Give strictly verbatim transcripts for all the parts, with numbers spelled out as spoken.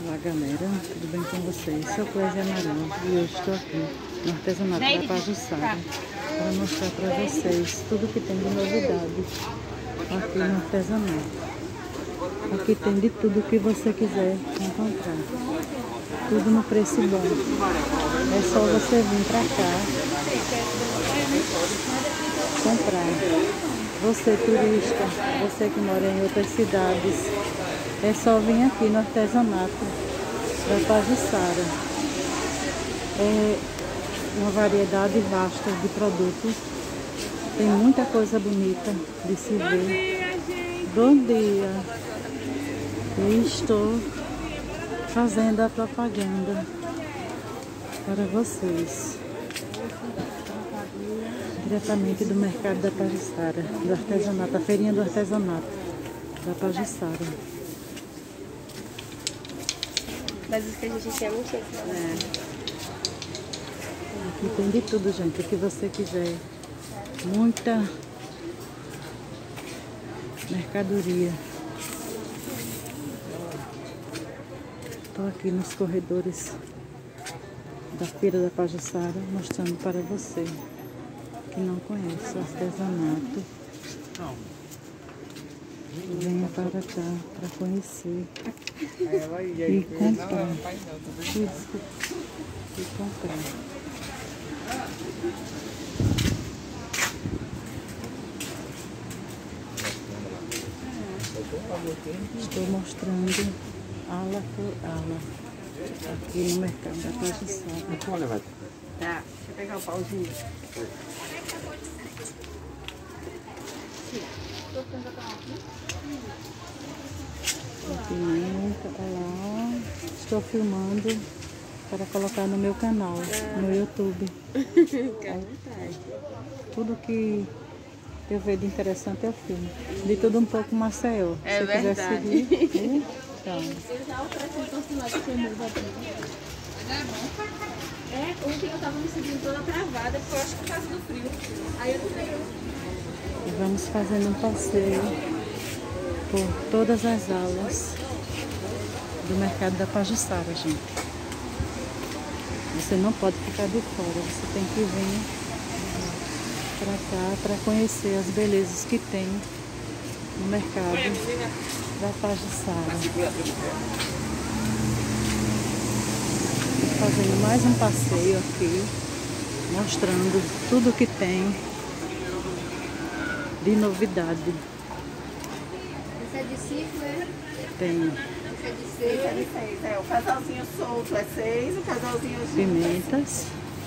Olá galera, tudo bem com vocês? Sou Clésia Amaral e hoje estou aqui no artesanato da Pajuçara para mostrar para vocês tudo que tem de novidade aqui no artesanato. Aqui tem de tudo que você quiser encontrar, tudo no preço bom. É só você vir para cá comprar. Você turista, você que mora em outras cidades, é só vir aqui no artesanato da Pajuçara. É uma variedade vasta de produtos. Tem muita coisa bonita de se ver. Bom dia! Eu estou fazendo a propaganda para vocês. Diretamente do mercado da Pajuçara, do artesanato, a feirinha do artesanato da Pajuçara. Mas os que a gente quer muito é. Aqui tem de tudo, gente, o que você quiser. Muita mercadoria. Estou aqui nos corredores da feira da Pajuçara mostrando para você que não conhece o artesanato. Venha para cá para conhecer e comprar. E comprar. Estou mostrando ala por ala aqui no mercado da Pajuçara. Tá, deixa eu pegar o pauzinho. Pimenta, olha lá. Estou filmando para colocar no meu canal, no YouTube. Tudo que eu ver de interessante eu filmo. De tudo um pouco Maceió. É se verdade. quiser seguir, então. É, ontem eu tava me sentindo toda travada, porque eu acho que por causa do frio. Aí eu não peguei. E vamos fazendo um passeio por todas as alas do mercado da Pajuçara, gente. Você não pode ficar de fora, você tem que vir para cá para conhecer as belezas que tem no mercado da Pajuçara. Fazendo mais um passeio aqui, mostrando tudo que tem de novidade. Esse é de cinco, é? Tem Esse é de seis, é de seis. É, o casalzinho solto é seis, o casalzinho junto pimentas.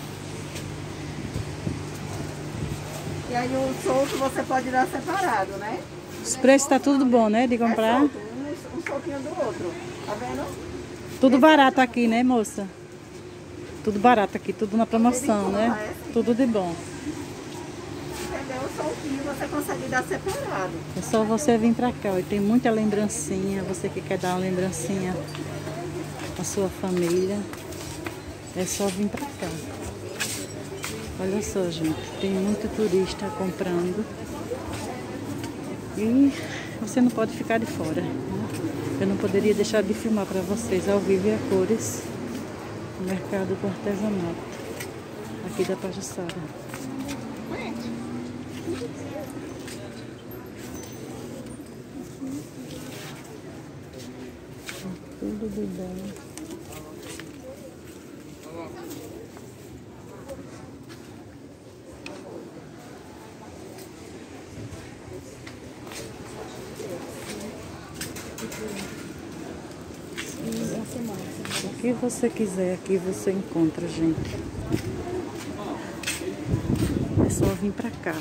E aí o solto você pode dar separado, né? Os preços tá tudo bom, né, de comprar? É solto, um, um soltinho do outro. Tá vendo? Tudo barato aqui, né, moça? Tudo barato aqui, tudo na promoção, né? Tudo de bom. Entendeu? O soltinho você consegue dar separado. É só você vir pra cá. E tem muita lembrancinha. Você que quer dar uma lembrancinha à sua família, é só vir pra cá. Olha só, gente. Tem muito turista comprando. E você não pode ficar de fora, né? Eu não poderia deixar de filmar para vocês ao vivo e a cores o mercado do artesanato aqui da Pajuçara. Tudo de bom. O que você quiser aqui você encontra, gente. É só vir pra cá.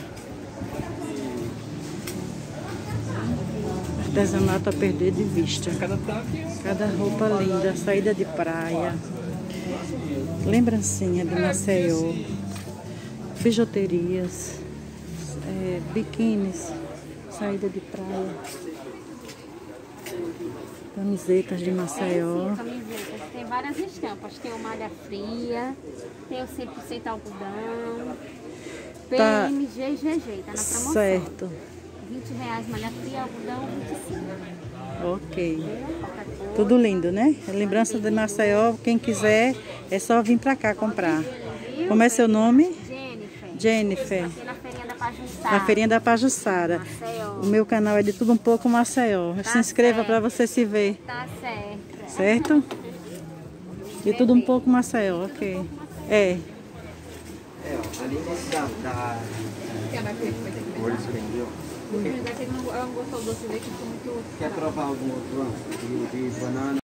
Artesanato a perder de vista. Cada roupa linda, saída de praia, lembrancinha de Maceió, bijuterias, é, biquínis, saída de praia, camisetas de Maceió. Camisetas, tem várias estampas, tem o malha fria, tem o cem por cento algodão, P M G e G G, tá na promoção. Certo. vinte reais malha fria, algodão vinte e cinco. Ok. Qualquer coisa. Tudo lindo, né? Lembrança de Maceió, quem quiser é só vir pra cá comprar. Como é seu nome? Jennifer. Jennifer. Aqui na feirinha da Pajuçara. Na feirinha da Pajuçara. Maceió. O meu canal é de Tudo Um Pouco Maceió. Tá Se inscreva certo. para você se ver. Tá certo. Certo? De Tudo Um Pouco Maceió, ok. É. É, ó, ali da... da... Cores que vendeu. Ela não gostou do doce dele, que ficou muito... Quer provar algum outro? De, de banana?